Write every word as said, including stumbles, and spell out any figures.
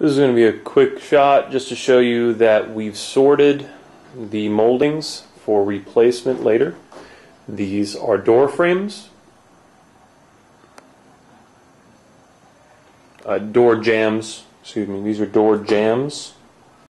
This is going to be a quick shot just to show you that we've sorted the moldings for replacement later. These are door frames, uh, door jambs, excuse me, these are door jambs.